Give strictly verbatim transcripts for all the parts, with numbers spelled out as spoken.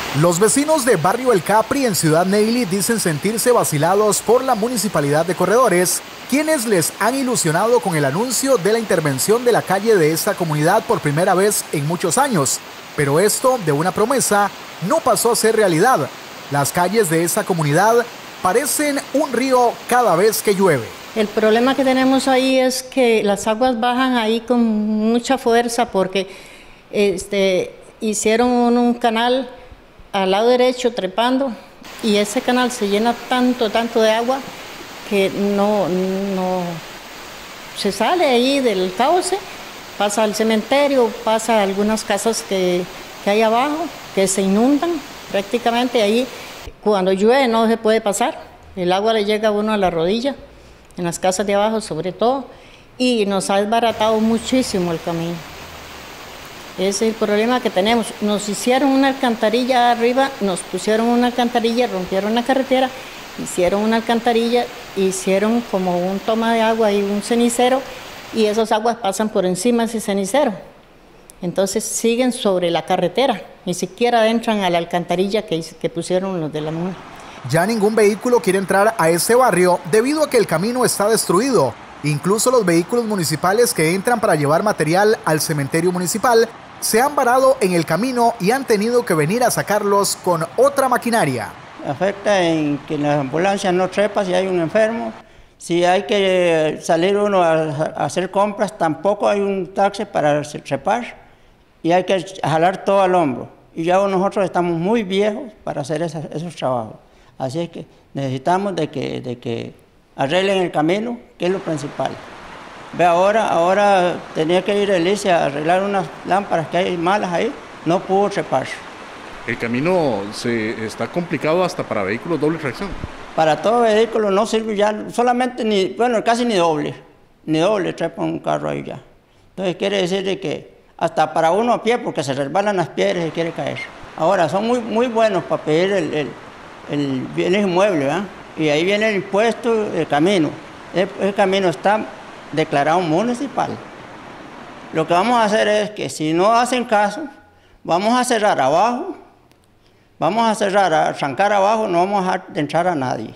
Los vecinos de Barrio El Capri en Ciudad Neyli dicen sentirse vacilados por la Municipalidad de Corredores, quienes les han ilusionado con el anuncio de la intervención de la calle de esta comunidad por primera vez en muchos años. Pero esto, de una promesa, no pasó a ser realidad. Las calles de esta comunidad parecen un río cada vez que llueve. El problema que tenemos ahí es que las aguas bajan ahí con mucha fuerza porque este, hicieron un, un canal al lado derecho trepando y ese canal se llena tanto, tanto de agua que no, no se sale ahí del cauce, pasa al cementerio, pasa a algunas casas que, que hay abajo, que se inundan prácticamente ahí. Cuando llueve no se puede pasar, el agua le llega a uno a la rodilla, en las casas de abajo sobre todo, y nos ha desbaratado muchísimo el camino. Ese es el problema que tenemos. Nos hicieron una alcantarilla arriba, nos pusieron una alcantarilla, rompieron la carretera, hicieron una alcantarilla, hicieron como un toma de agua y un cenicero, y esas aguas pasan por encima de ese cenicero. Entonces siguen sobre la carretera, ni siquiera entran a la alcantarilla que, que pusieron los de la M U N. Ya ningún vehículo quiere entrar a este barrio debido a que el camino está destruido. Incluso los vehículos municipales que entran para llevar material al cementerio municipal se han varado en el camino y han tenido que venir a sacarlos con otra maquinaria. Afecta en que la ambulancia no trepa si hay un enfermo. Si hay que salir uno a, a hacer compras, tampoco hay un taxi para trepar y hay que jalar todo al hombro. Y ya nosotros estamos muy viejos para hacer esas, esos trabajos. Así es que necesitamos de que, de que arreglen el camino, que es lo principal. Ve ahora, ahora tenía que ir Alicia a arreglar unas lámparas que hay malas ahí, no pudo trepar. El camino se está complicado hasta para vehículos doble tracción. Para todo vehículo no sirve ya, solamente ni, bueno, casi ni doble, ni doble trepa un carro ahí ya. Entonces quiere decir de que hasta para uno a pie, porque se resbalan las piedras y quiere caer. Ahora, son muy, muy buenos para pedir el, el, el bienes inmuebles, ¿eh? Y ahí viene el impuesto, el camino. El, el camino está declarado municipal. Lo que vamos a hacer es que si no hacen caso, vamos a cerrar abajo, vamos a cerrar, a arrancar abajo, no vamos a dejar de entrar a nadie.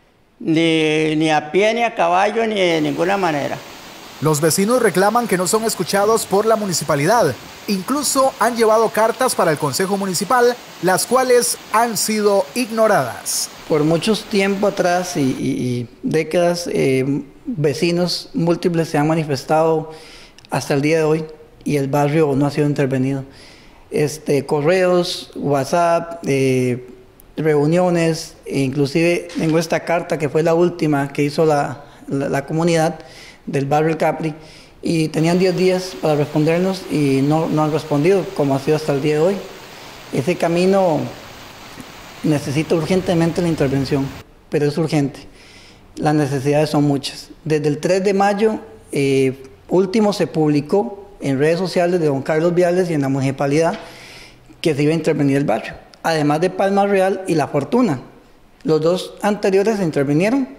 Ni, ni a pie, ni a caballo, ni de ninguna manera. Los vecinos reclaman que no son escuchados por la municipalidad. Incluso han llevado cartas para el Consejo Municipal, las cuales han sido ignoradas. Por muchos tiempo atrás y, y, y décadas, eh, vecinos múltiples se han manifestado hasta el día de hoy y el barrio no ha sido intervenido. Este, correos, WhatsApp, eh, reuniones, e inclusive tengo esta carta que fue la última que hizo la, la, la comunidad del barrio El Capri y tenían diez días para respondernos y no, no han respondido como ha sido hasta el día de hoy. Ese camino necesita urgentemente la intervención, pero es urgente. Las necesidades son muchas. Desde el tres de mayo eh, último se publicó en redes sociales de don Carlos Viales y en la municipalidad que se iba a intervenir el barrio, además de Palma Real y La Fortuna. Los dos anteriores se intervinieron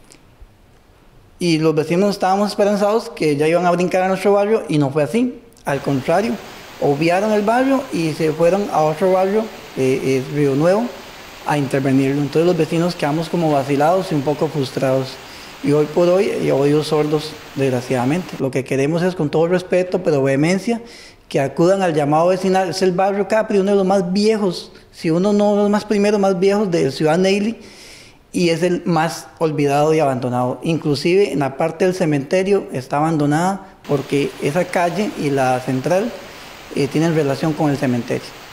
y los vecinos estábamos esperanzados que ya iban a brincar a nuestro barrio y no fue así. Al contrario, obviaron el barrio y se fueron a otro barrio, eh, eh, Río Nuevo, a intervenirlo. Entonces los vecinos quedamos como vacilados y un poco frustrados. Y hoy por hoy, y oídos sordos, desgraciadamente. Lo que queremos es, con todo respeto, pero vehemencia, que acudan al llamado vecinal. Es el barrio Capri, uno de los más viejos, si uno no los más primeros, más viejos de Ciudad Neyli, y es el más olvidado y abandonado. Inclusive en la parte del cementerio está abandonada porque esa calle y la central eh, tienen relación con el cementerio.